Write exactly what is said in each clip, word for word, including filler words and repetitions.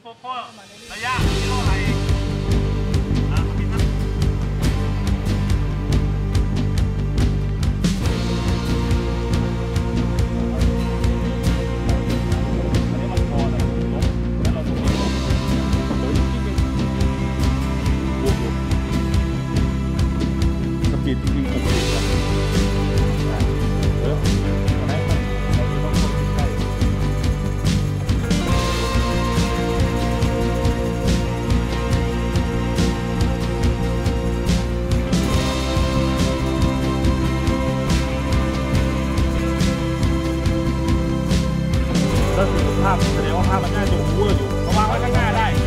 โฟร์ระยะกิโลไหนปิดที่ผมปิดแล้วเอออะไรครับเราต้องคนใกล้แล้วสุขภาพแสดงว่าภาพมันน่าจะเวอร์อยู่ระวังไว้ข้างหน้าได้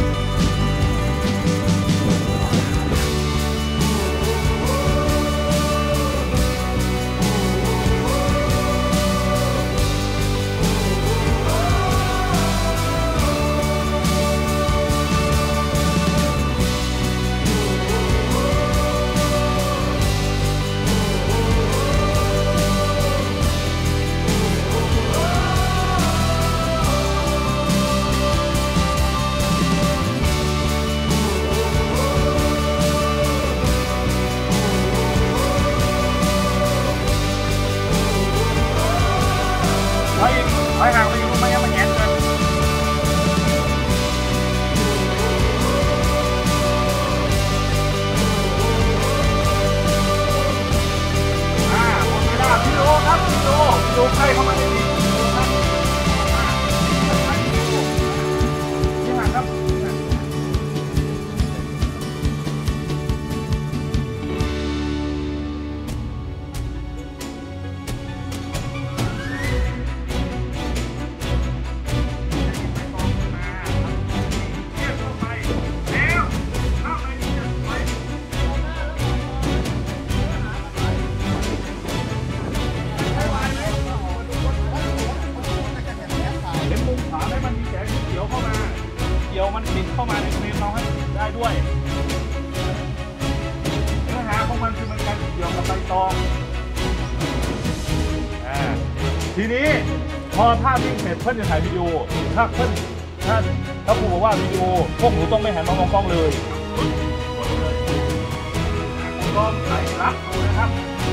ไปห่างไปอยู่มันยังมันแย่เกินอ่าหมดเวลาพี่โอครับพี่โอพี่โอใกล้เข้ามาในนี้ครับนี่ห่างครับเดี๋ยวมันติดเข้ามาในเฟรมเราให้ได้ด้วยเนื้อหาของมันคือมันการเกี่ยวกับใบตองอ่าทีนี้พอภาพวิ่งเสร็จเพื่อนจะถ่ายวิดีโอถ้าเพื่อนถ้าถ้าครูบอกว่าวิดีโอพวกหนูต้องไม่หันมามองกล้องเลยกล้องถ่ายรับนะครับ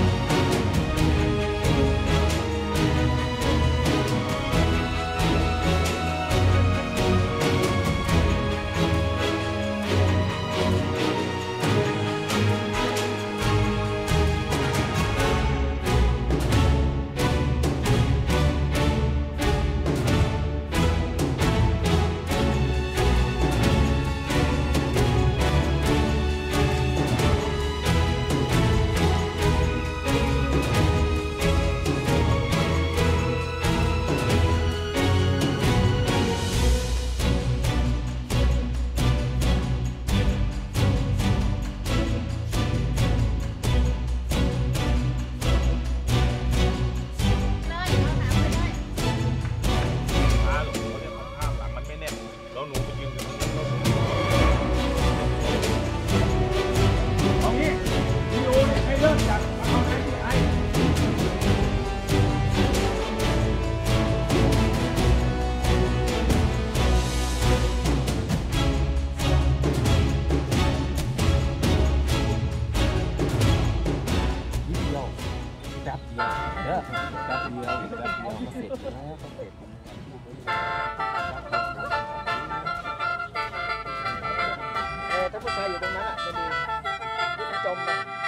ถ้าผู้ชายอยู่ตรงนั้นอ่ะจะดีจมไป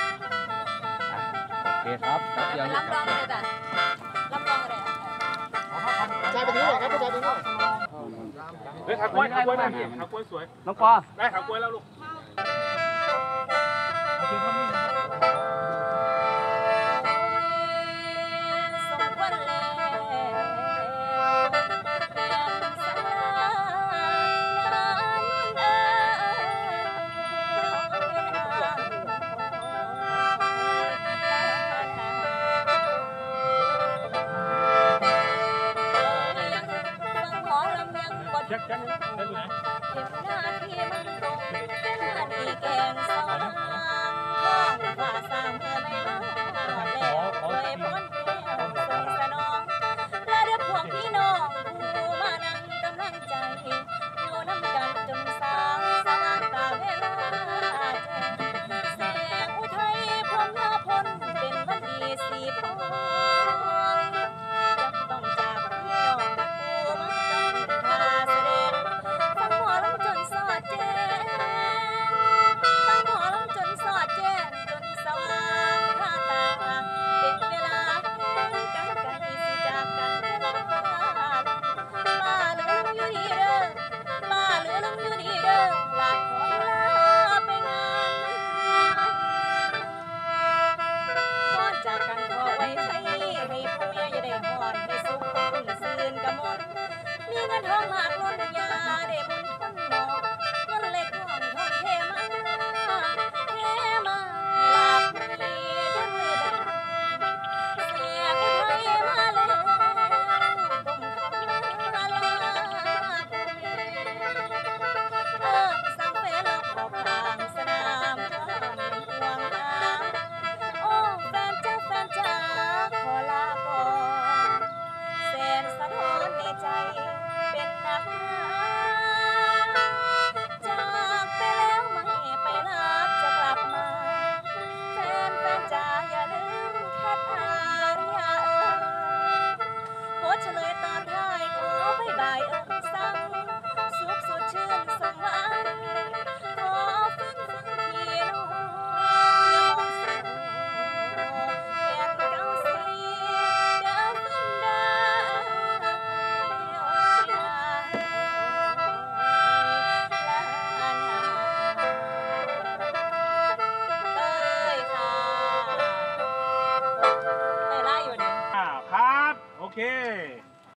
โอเคครับครับยังรับรองเลยจ้ะรับรองเลยชายไปที่ไหนครับผู้ชายไปที่ไหนเฮ้ยขากล้วยขากล้วยได้ไหมขากล้วยสวยน้องปอได้ขากล้วยแล้วลูกจักจักได้ดูไหนเก็บหน้าที่มันตรงเป็นหน้าดีแกงสองข้างข้างว่าสามเมื่อไม่